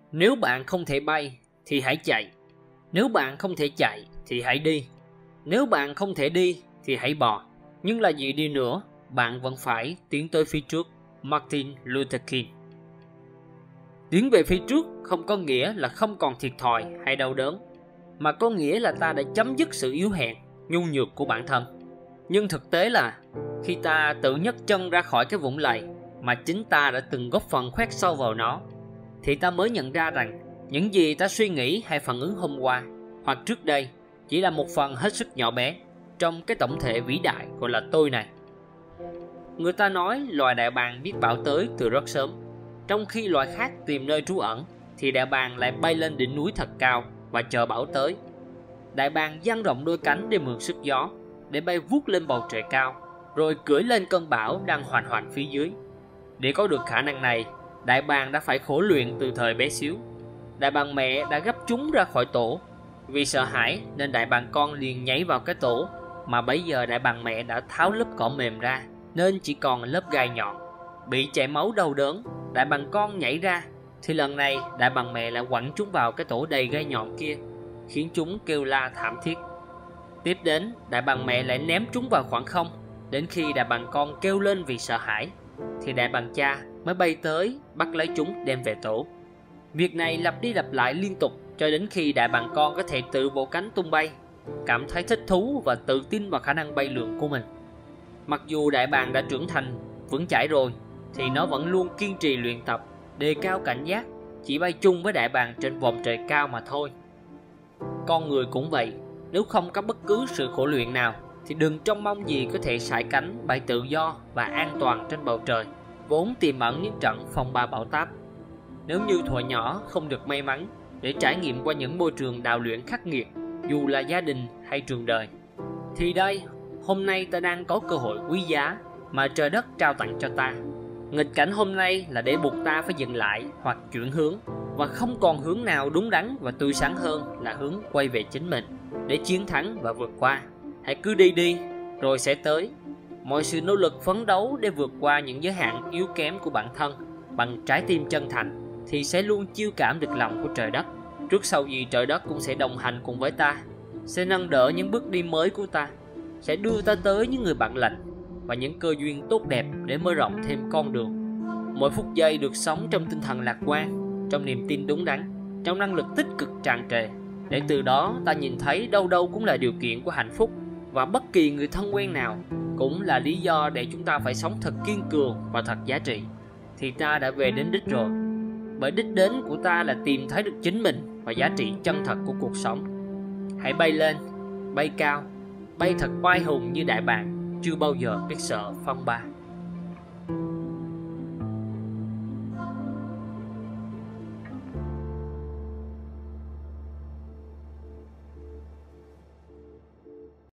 Nếu bạn không thể bay thì hãy chạy. Nếu bạn không thể chạy thì hãy đi. Nếu bạn không thể đi thì hãy bò. Nhưng là gì đi nữa, bạn vẫn phải tiến tới phía trước. Martin Luther King. Tiến về phía trước không có nghĩa là không còn thiệt thòi hay đau đớn, mà có nghĩa là ta đã chấm dứt sự yếu hèn, nhu nhược của bản thân. Nhưng thực tế là khi ta tự nhấc chân ra khỏi cái vũng lầy mà chính ta đã từng góp phần khoét sâu vào nó, thì ta mới nhận ra rằng những gì ta suy nghĩ hay phản ứng hôm qua hoặc trước đây chỉ là một phần hết sức nhỏ bé trong cái tổng thể vĩ đại gọi là tôi này. Người ta nói loài đại bàng biết bão tới từ rất sớm, trong khi loài khác tìm nơi trú ẩn thì đại bàng lại bay lên đỉnh núi thật cao và chờ bão tới. Đại bàng dang rộng đôi cánh để mượn sức gió, để bay vút lên bầu trời cao, rồi cưỡi lên cơn bão đang hoành hành phía dưới. Để có được khả năng này, đại bàng đã phải khổ luyện từ thời bé xíu. Đại bàng mẹ đã gấp chúng ra khỏi tổ. Vì sợ hãi nên đại bàng con liền nhảy vào cái tổ, mà bấy giờ đại bàng mẹ đã tháo lớp cỏ mềm ra nên chỉ còn lớp gai nhọn. Bị chảy máu đau đớn, đại bàng con nhảy ra thì lần này đại bàng mẹ lại quẳng chúng vào cái tổ đầy gai nhọn kia, khiến chúng kêu la thảm thiết. Tiếp đến, đại bàng mẹ lại ném chúng vào khoảng không. Đến khi đại bàng con kêu lên vì sợ hãi thì đại bàng cha mới bay tới bắt lấy chúng đem về tổ. Việc này lặp đi lặp lại liên tục cho đến khi đại bàng con có thể tự vỗ cánh tung bay, cảm thấy thích thú và tự tin vào khả năng bay lượn của mình. Mặc dù đại bàng đã trưởng thành, vững chãi rồi, thì nó vẫn luôn kiên trì luyện tập, đề cao cảnh giác, chỉ bay chung với đại bàng trên vòm trời cao mà thôi. Con người cũng vậy, nếu không có bất cứ sự khổ luyện nào thì đừng trông mong gì có thể sải cánh bay tự do và an toàn trên bầu trời, vốn tiềm ẩn những trận phong ba bão táp. Nếu như thuở nhỏ không được may mắn để trải nghiệm qua những môi trường đào luyện khắc nghiệt, dù là gia đình hay trường đời, thì đây, hôm nay ta đang có cơ hội quý giá mà trời đất trao tặng cho ta. Nghịch cảnh hôm nay là để buộc ta phải dừng lại hoặc chuyển hướng, và không còn hướng nào đúng đắn và tươi sáng hơn là hướng quay về chính mình để chiến thắng và vượt qua. Hãy cứ đi đi rồi sẽ tới. Mọi sự nỗ lực phấn đấu để vượt qua những giới hạn yếu kém của bản thân bằng trái tim chân thành thì sẽ luôn chiêu cảm được lòng của trời đất. Trước sau gì trời đất cũng sẽ đồng hành cùng với ta, sẽ nâng đỡ những bước đi mới của ta, sẽ đưa ta tới những người bạn lành và những cơ duyên tốt đẹp để mở rộng thêm con đường. Mỗi phút giây được sống trong tinh thần lạc quan, trong niềm tin đúng đắn, trong năng lực tích cực tràn trề, để từ đó ta nhìn thấy đâu đâu cũng là điều kiện của hạnh phúc, và bất kỳ người thân quen nào cũng là lý do để chúng ta phải sống thật kiên cường và thật giá trị. Thì ta đã về đến đích rồi, bởi đích đến của ta là tìm thấy được chính mình và giá trị chân thật của cuộc sống. Hãy bay lên, bay cao, bay thật oai hùng như đại bàng chưa bao giờ biết sợ phong ba.